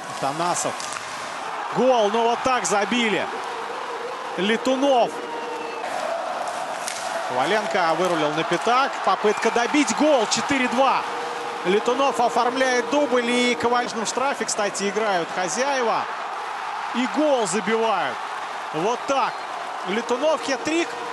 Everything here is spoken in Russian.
Танасов. Гол, ну вот так забили. Летунов. Коваленко вырулил на пятак. Попытка добить гол. 4-2. Летунов оформляет дубль. И в ковальном штрафе, кстати, играют хозяева. И гол забивают. Вот так. Летунов хет-трик.